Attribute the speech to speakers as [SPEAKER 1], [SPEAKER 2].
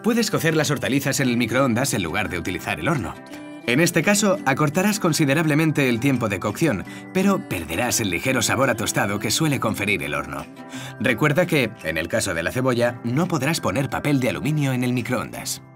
[SPEAKER 1] Puedes cocer las hortalizas en el microondas en lugar de utilizar el horno. En este caso, acortarás considerablemente el tiempo de cocción, pero perderás el ligero sabor a tostado que suele conferir el horno. Recuerda que, en el caso de la cebolla, no podrás poner papel de aluminio en el microondas.